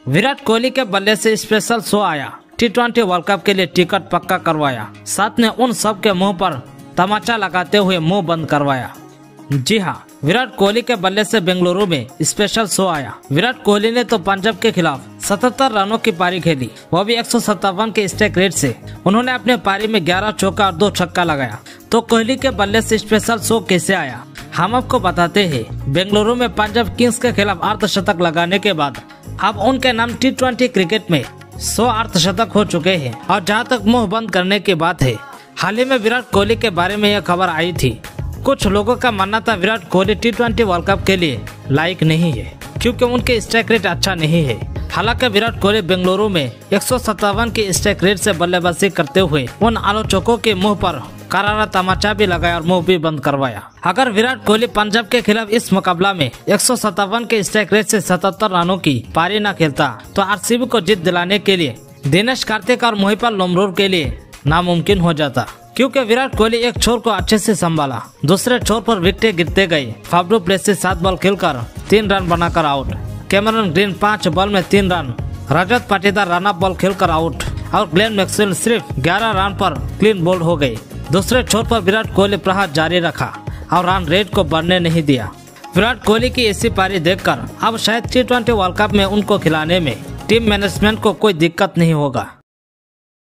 विराट कोहली के बल्ले से स्पेशल शो आया। T20 वर्ल्ड कप के लिए टिकट पक्का करवाया, साथ में उन सब के मुंह पर तमाचा लगाते हुए मुंह बंद करवाया। जी हाँ, विराट कोहली के बल्ले से बेंगलुरु में स्पेशल शो आया। विराट कोहली ने तो पंजाब के खिलाफ 77 रनों की पारी खेली, वो भी 157 के स्ट्राइक रेट से। उन्होंने अपने पारी में 11 चौका और 2 छक्का लगाया। तो कोहली के बल्ले से स्पेशल शो कैसे आया, हम आपको बताते हैं। बेंगलुरु में पंजाब किंग्स के खिलाफ अर्धशतक लगाने के बाद अब उनके नाम T20 क्रिकेट में 100 अर्धशतक हो चुके हैं। और जहां तक मुंह बंद करने की बात है, हाल ही में विराट कोहली के बारे में यह खबर आई थी। कुछ लोगों का मानना था Virat Kohli T20 world cup के लिए लायक नहीं है, क्योंकि उनके स्ट्राइक रेट अच्छा नहीं है। हालांकि विराट कोहली बेंगलुरु में 157 की स्ट्राइक रेट से बल्लेबाजी करते हुए उन आलोचकों के मुंह पर करारा तमाचा भी लगाया और मुंह भी बंद करवाया। अगर विराट कोहली पंजाब के खिलाफ इस मुकाबला में 157 के स्ट्राइक रेट से 77 रनों की पारी न खेलता, तो आरसीबी को जीत दिलाने के लिए दिनेश कार्तिक और मोहिपाल लोमरोर के लिए नामुमकिन हो जाता, क्योंकि विराट कोहली एक छोर को अच्छे से संभाला, दूसरे छोर पर विकेटें गिरते गए। फाफ डू प्लेस से 7 बॉल खेलकर 3 रन बनाकर आउट। कैमरन ग्रीन 5 बॉल में 3 run. Rajat Patidar run up ball खेलकर आउट और ग्लेन मैक्सवेल सिर्फ 11 रन पर क्लीन बोल्ड हो गए। दूसरे छोर पर विराट कोहली प्रहार जारी रखा और रन रेट को बढ़ने नहीं दिया। विराट कोहली की ऐसी पारी देखकर अब शायद T20 वर्ल्ड कप में उनको खिलाने में टीम मैनेजमेंट को कोई दिक्कत नहीं होगा।